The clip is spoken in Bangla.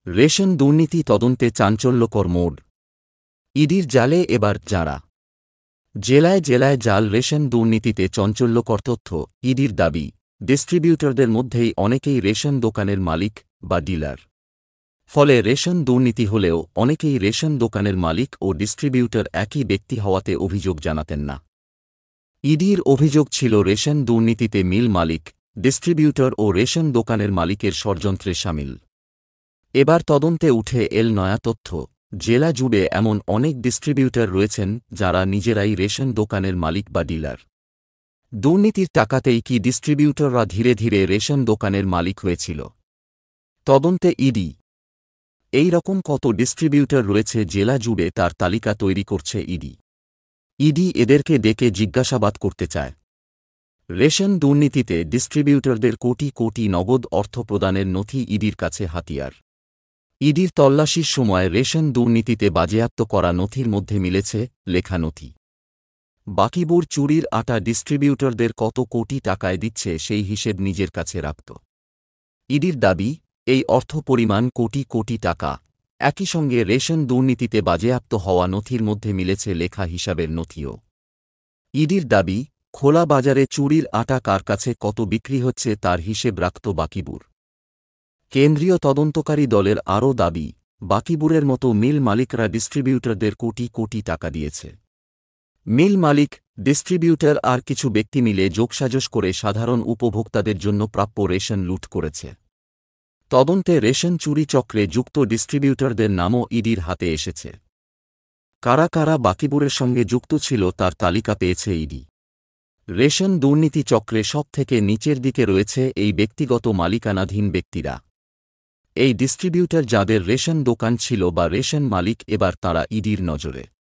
রেশন দুর্নীতি তদন্তে চাঞ্চল্যকর মোড়। ইডির জালে এবার যাঁরা। জেলায় জেলায় জাল রেশন দুর্নীতিতে চাঞ্চল্যকর তথ্য। ইডির দাবি, ডিস্ট্রিবিউটরদের মধ্যেই অনেকেই রেশন দোকানের মালিক বা ডিলার। ফলে রেশন দুর্নীতি হলেও অনেকেই রেশন দোকানের মালিক ও ডিস্ট্রিবিউটর একই ব্যক্তি হওয়াতে অভিযোগ জানাতেন না। ইডির অভিযোগ ছিল রেশন দুর্নীতিতে মিল মালিক, ডিস্ট্রিবিউটর ও রেশন দোকানের মালিকের ষড়যন্ত্রে শামিল। এবার তদন্তে উঠে এল নয়া তথ্য। জেলা জুড়ে এমন অনেক ডিস্ট্রিবিউটর রয়েছেন যারা নিজেরাই রেশন দোকানের মালিক বা ডিলার। দুর্নীতির টাকাতেই কি ডিস্ট্রিবিউটররা ধীরে ধীরে রেশন দোকানের মালিক হয়েছিল? তদন্তে ইডি। এই রকম কত ডিস্ট্রিবিউটর রয়েছে জেলা জুড়ে তার তালিকা তৈরি করছে ইডি। ইডি এদেরকে ডেকে জিজ্ঞাসাবাদ করতে চায়। রেশন দুর্নীতিতে ডিস্ট্রিবিউটরদের কোটি কোটি নগদ অর্থ প্রদানের নথি ইডির কাছে হাতিয়ার। ইডির তল্লাশির সময় রেশন দুর্নীতিতে বাজেয়াপ্ত করা নথির মধ্যে মিলেছে লেখা নথি। বাকিবুর চুরির আটা ডিস্ট্রিবিউটরদের কত কোটি টাকায় দিচ্ছে সেই হিসেব নিজের কাছে রাখত। ইডির দাবি, এই অর্থ পরিমাণ কোটি কোটি টাকা। একই সঙ্গে রেশন দুর্নীতিতে বাজেয়াপ্ত হওয়া নথির মধ্যে মিলেছে লেখা হিসাবের নথিও। ইডির দাবি, খোলা বাজারে চুরির আটা কার কাছে কত বিক্রি হচ্ছে তার হিসেব রাখত বাকিবুর। কেন্দ্রীয় তদন্তকারী দলের আরও দাবি, বাকিবুরের মতো মিল মালিকরা ডিস্ট্রিবিউটরদের কোটি কোটি টাকা দিয়েছে। মিল মালিক, ডিস্ট্রিবিউটর আর কিছু ব্যক্তি মিলে যোগসাজশ করে সাধারণ উপভোক্তাদের জন্য প্রাপ্য রেশন লুট করেছে। তদন্তে রেশন চুরি চক্রে যুক্ত ডিস্ট্রিবিউটরদের নামও ইডির হাতে এসেছে। কারা কারা বাকিবুরের সঙ্গে যুক্ত ছিল তার তালিকা পেয়েছে ইডি। রেশন দুর্নীতি চক্রে সবথেকে নিচের দিকে রয়েছে এই ব্যক্তিগত মালিকানাধীন ব্যক্তিরা। এই ডিস্ট্রিবিউটর যাদের রেশন দোকান ছিল বা রেশন মালিক, এবার তাঁরা ইডির নজরে।